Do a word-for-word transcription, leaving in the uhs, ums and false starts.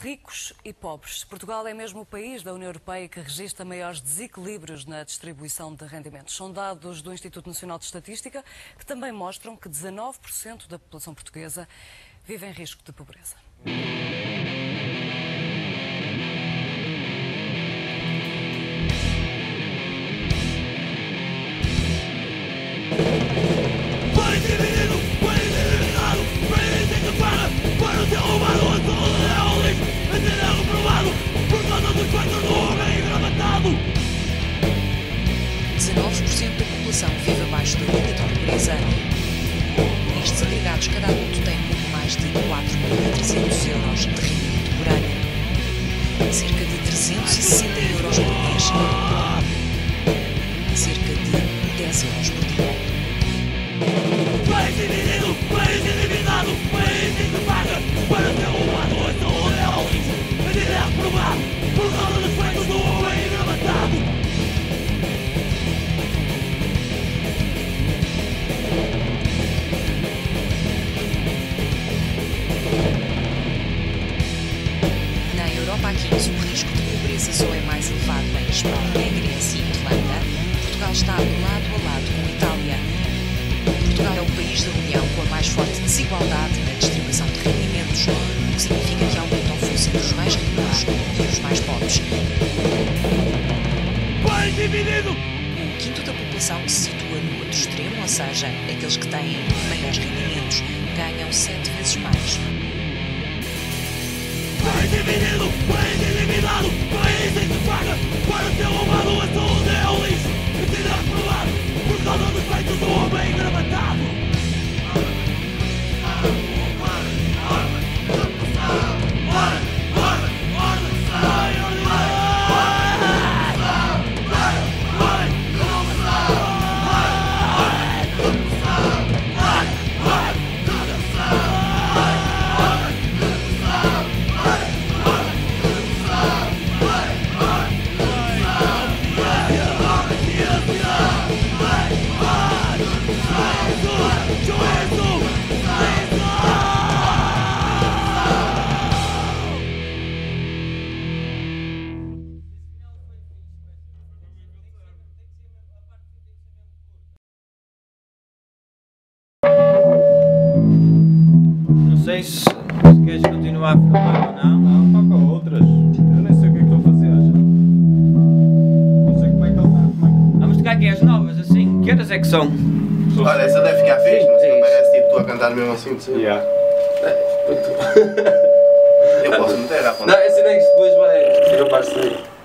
ricos e pobres. Portugal é mesmo o país da União Europeia que registra maiores desequilíbrios na distribuição de rendimentos. São dados do Instituto Nacional de Estatística que também mostram que dezanove por cento da população portuguesa vive em risco de pobreza. dezanove por cento da população vive abaixo da linha de pobreza. Nestes agregados, cada adulto tem pouco mais de quatro mil e trezentos euros de rendimento por ano. Cerca de trezentos e sessenta euros por mês. Cerca de dez euros por dia. País dividido, país endividado, país que paga para ser roubado. A saúde é ao lixo, a vida é reprovado por causa dos feitos do homem engravatado. Na Europa há quinze, o risco de pobreza só é mais elevado em Espanha, Grécia e Irlanda. Portugal está lado a lado com a Itália. Portugal é o país da União com a mais forte desigualdade na distribuição de rendimentos, o que significa que aumentam força entre os mais ricos e os mais pobres. País dividido! Um quinto da população que se situa no outro extremo, ou seja, aqueles que têm maiores rendimentos, ganham sete vezes mais. País dividido, país endividado, país que paga para ser roubado. A saúde é ao lixo, a vida é reprovado por causa dos feitos do homem engravatado. Não sei se, se queres continuar a filmar ou não. Não, toca outras. Eu nem sei o que é que estou a fazer já. Não sei como é que ele está. Como Vamos tocar aqui as novas, assim. Que horas é que são? é que... Olha, essa deve ficar fixe, mas É não isso. parece tipo tu a cantar mesmo assim de cima. Yeah. Eu posso meter à Não, esse nem que depois vai. Fica para sair.